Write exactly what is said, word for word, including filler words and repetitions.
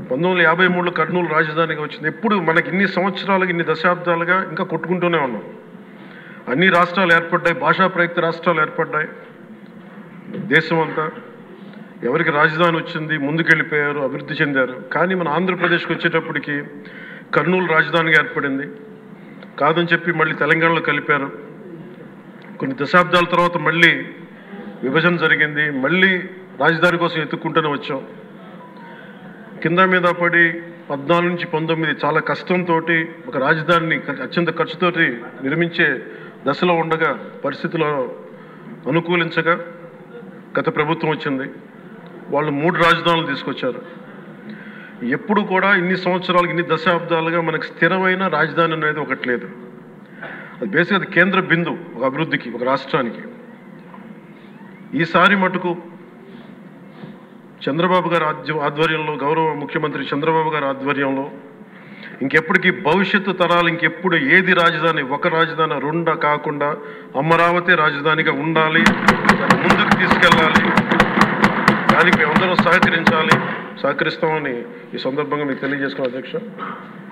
పంతొమ్మిది వందల యాభై మూడులో కర్నూలు రాజధానిగా వచ్చింది. ఎప్పుడు మనకి ఇన్ని సంవత్సరాలుగా ఇన్ని దశాబ్దాలుగా ఇంకా కొట్టుకుంటూనే ఉన్నాం. అన్ని రాష్ట్రాలు ఏర్పడ్డాయి, భాషా ప్రయుక్త రాష్ట్రాలు ఏర్పడ్డాయి. దేశం అంతా ఎవరికి రాజధాని వచ్చింది ముందుకెళ్ళిపోయారు, అభివృద్ధి చెందారు. కానీ మన ఆంధ్రప్రదేశ్కి వచ్చేటప్పటికి కర్నూలు రాజధానిగా ఏర్పడింది. కాదని చెప్పి మళ్ళీ తెలంగాణలో కలిపారు. కొన్ని దశాబ్దాల తర్వాత మళ్ళీ విభజన జరిగింది. మళ్ళీ రాజధాని కోసం ఎత్తుక్కుంటూనే వచ్చాం. కింద మీద పడి పద్నాలుగు నుంచి పంతొమ్మిది చాలా కష్టంతో ఒక రాజధానిని అత్యంత ఖర్చుతోటి నిర్మించే దశలో ఉండగా పరిస్థితులు అనుకూలించగా గత ప్రభుత్వం వచ్చింది. వాళ్ళు మూడు రాజధానులు తీసుకొచ్చారు. ఎప్పుడు కూడా ఇన్ని సంవత్సరాలు ఇన్ని దశాబ్దాలుగా మనకు స్థిరమైన రాజధాని అనేది ఒకటి లేదు. అది బేసిక్గా అది కేంద్ర బిందు ఒక అభివృద్ధికి, ఒక రాష్ట్రానికి. ఈసారి మటుకు చంద్రబాబు గారి ఆధ్వర్యంలో, గౌరవ ముఖ్యమంత్రి చంద్రబాబు గారి ఆధ్వర్యంలో ఇంకెప్పటికీ భవిష్యత్తు తరాలు ఇంకెప్పుడు ఏది రాజధాని, ఒక రాజధాని రెండా కాకుండా అమరావతి రాజధానిగా ఉండాలి, ముందుకు తీసుకెళ్ళాలి. దానికి మేమందరం సహకరించాలి, సహకరిస్తామని ఈ సందర్భంగా మీకు తెలియజేసుకున్నాం అధ్యక్ష.